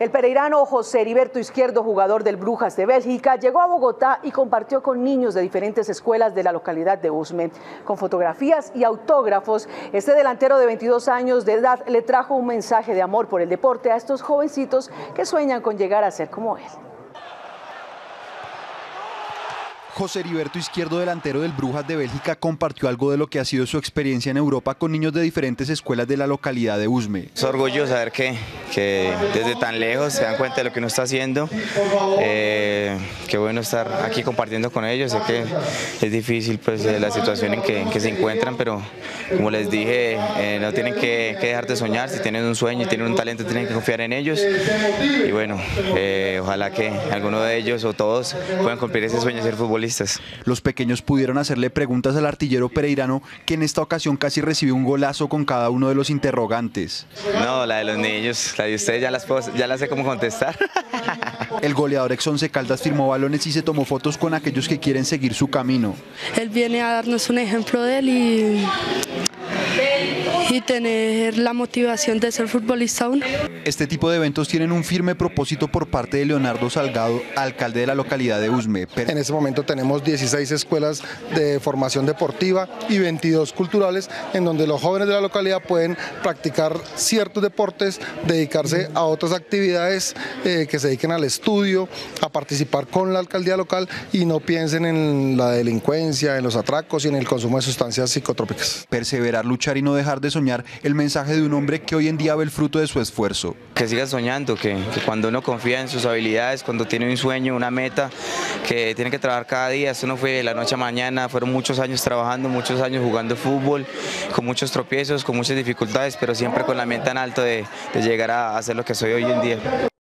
El pereirano José Heriberto Izquierdo, jugador del Brujas de Bélgica, llegó a Bogotá y compartió con niños de diferentes escuelas de la localidad de Usme. Con fotografías y autógrafos, este delantero de 22 años de edad le trajo un mensaje de amor por el deporte a estos jovencitos que sueñan con llegar a ser como él. José Heriberto Izquierdo, delantero del Brujas de Bélgica, compartió algo de lo que ha sido su experiencia en Europa con niños de diferentes escuelas de la localidad de Usme. Es orgullo saber que desde tan lejos se dan cuenta de lo que uno está haciendo. Qué bueno estar aquí compartiendo con ellos. Sé que es difícil pues, la situación en que se encuentran, pero como les dije, no tienen que dejar de soñar. Si tienen un sueño y tienen un talento, tienen que confiar en ellos. Y bueno, ojalá que alguno de ellos o todos puedan cumplir ese sueño de ser futbolistas. Los pequeños pudieron hacerle preguntas al artillero pereirano, que en esta ocasión casi recibió un golazo con cada uno de los interrogantes. No, la de los niños, la de ustedes ya las sé cómo contestar. El goleador ex Once Caldas firmó balones y se tomó fotos con aquellos que quieren seguir su camino. Él viene a darnos un ejemplo de él y tener la motivación de ser futbolista aún. Este tipo de eventos tienen un firme propósito por parte de Leonardo Salgado, alcalde de la localidad de Usme. En este momento tenemos 16 escuelas de formación deportiva y 22 culturales, en donde los jóvenes de la localidad pueden practicar ciertos deportes, dedicarse a otras actividades que se dediquen al estudio, a participar con la alcaldía local y no piensen en la delincuencia, en los atracos y en el consumo de sustancias psicotrópicas. Perseverar, luchar y no dejar de soñar, el mensaje de un hombre que hoy en día ve el fruto de su esfuerzo. Que siga soñando, que cuando uno confía en sus habilidades, cuando tiene un sueño, una meta, que tiene que trabajar cada día. Esto no fue de la noche a mañana, fueron muchos años trabajando, muchos años jugando fútbol, con muchos tropiezos, con muchas dificultades, pero siempre con la mente en alto de llegar a ser lo que soy hoy en día.